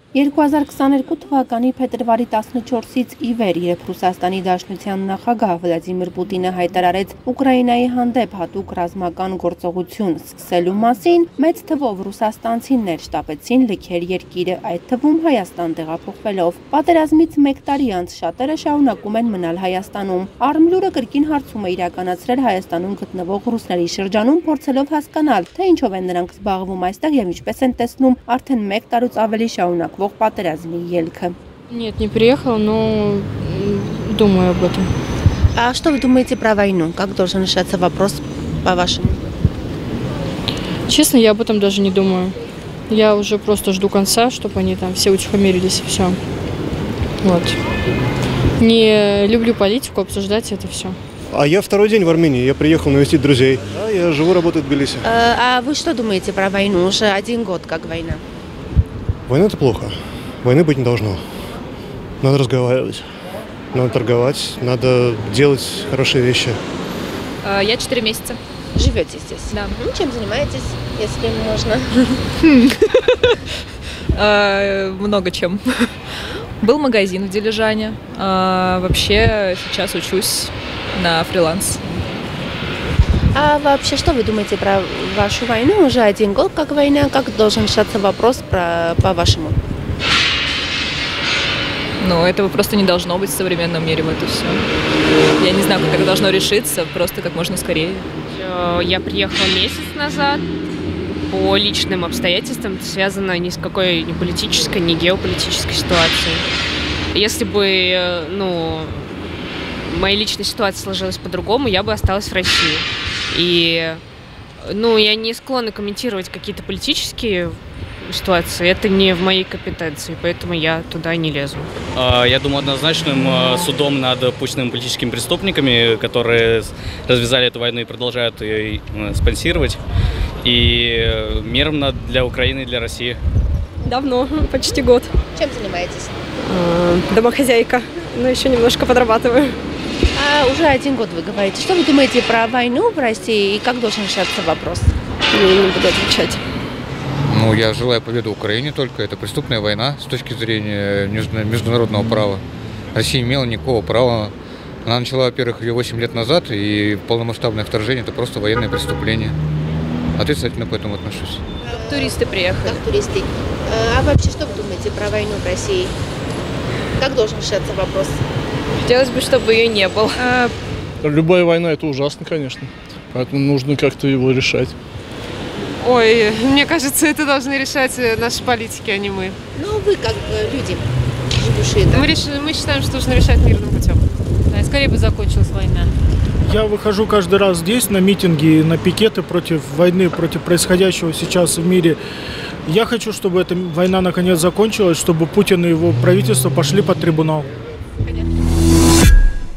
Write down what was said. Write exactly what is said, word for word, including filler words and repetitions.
երկու հազար քսաներկու թվականի փետրվարի տասնչորսից ի վեր, երբ Ռուսաստանի Դաշնության նախագահ Վլադիմիր Պուտինը հայտարարեց Ուկրաինայի հանդեպ հատուկ ռազմական գործողություն սկսելու մասին, մեծ թվով ռուսաստանցիներ շտապեցին լքել երկիրը, այդ թվում Հայաստան տեղափոխվելով։ Պատերազմից մեկ տարի անց շատերը շարունակում են մնալ Հայաստանում։ Արմլուրը կրկին հարցում է իրականացրել Հայաստանում գտնվող ռուսների շրջանում, փորձելով հասկանալ, թե ինչով են նրանք զբաղվում այստեղ եւ ինչպես են տեսնում արդեն մեկ տարուց ավելի շարունակ Нет, не приехал, но думаю об этом. А что вы думаете про войну? Как должен решаться вопрос, по-вашему? Честно, я об этом даже не думаю. Я уже просто жду конца, чтобы они там все утихомирились и все. Вот. Не люблю политику, обсуждать это все. А я второй день в Армении. Я приехал навестить друзей. Да, я живу, работаю в Тбилиси. А, а вы что думаете про войну? Уже один год как война. Война – это плохо. Войны быть не должно. Надо разговаривать, надо торговать, надо делать хорошие вещи. Я четыре месяца. Живете здесь? Да. Чем занимаетесь, если можно? Много чем. Был магазин в Дилижане. Вообще сейчас учусь на фриланс. А вообще, что вы думаете про вашу войну? Уже один год как война. Как должен решаться вопрос про, по-вашему? Ну, этого просто не должно быть в современном мире, вот и все. Я не знаю, как это должно решиться, просто как можно скорее. Я приехала месяц назад по личным обстоятельствам, связано ни с какой ни политической, ни геополитической ситуацией. Если бы, ну, моя личная ситуация сложилась по-другому, я бы осталась в России. И, ну, я не склонна комментировать какие-то политические ситуации. Это не в моей компетенции, поэтому я туда не лезу. Я думаю, однозначным судом над путинскими политическими преступниками, которые развязали эту войну и продолжают ее спонсировать, и мерам для Украины и для России. Давно, почти год. Чем занимаетесь? Домохозяйка, но еще немножко подрабатываю. А уже один год вы говорите. Что вы думаете про войну в России и как должен решаться вопрос? Я не буду отвечать. Ну, я желаю победы Украине только. Это преступная война с точки зрения международного права. Россия не имела никакого права. Она начала, во-первых, ее восемь лет назад, и полномасштабное вторжение – это просто военное преступление. Отрицательно к этому отношусь. Как туристы приехали. Как туристы. А вообще, что вы думаете про войну в России? Как должен решаться вопрос? Хотелось бы, чтобы ее не было. Любая война – это ужасно, конечно. Поэтому нужно как-то его решать. Ой, мне кажется, это должны решать наши политики, а не мы. Ну, вы как люди, живущие там. Мы, реш... мы считаем, что нужно решать мирным путем. Да, скорее бы закончилась война. Я выхожу каждый раз здесь на митинги, на пикеты против войны, против происходящего сейчас в мире. Я хочу, чтобы эта война наконец закончилась, чтобы Путин и его правительство пошли под трибунал.